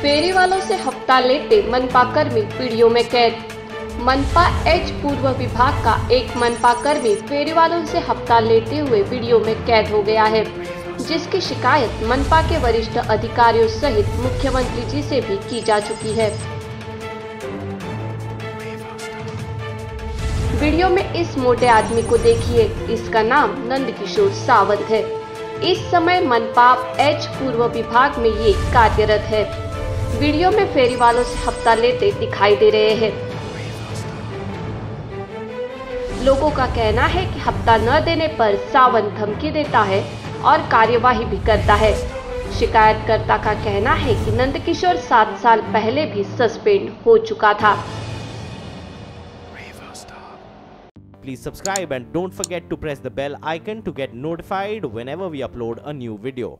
फेरी वालों से हफ्ता लेते मनपा कर्मी पीड़ियों में कैद। मनपा एच पूर्व विभाग का एक मनपा कर्मी फेरी वालों से हफ्ता लेते हुए वीडियो में कैद हो गया है, जिसकी शिकायत मनपा के वरिष्ठ अधिकारियों सहित मुख्यमंत्री जी से भी की जा चुकी है। वीडियो में इस मोटे आदमी को देखिए, इसका नाम नंदकिशोर सावंत है। इस समय मनपा एच पूर्व विभाग में ये कार्यरत है। वीडियो में फेरी वालों से हफ्ता लेते दिखाई दे रहे हैं। लोगों का कहना है कि हफ्ता न देने पर सावंत धमकी देता है और कार्यवाही भी करता है। शिकायतकर्ता का कहना है कि नंदकिशोर 7 साल पहले भी सस्पेंड हो चुका था। Please subscribe and don't forget to press the bell icon to get notified whenever we upload a new video.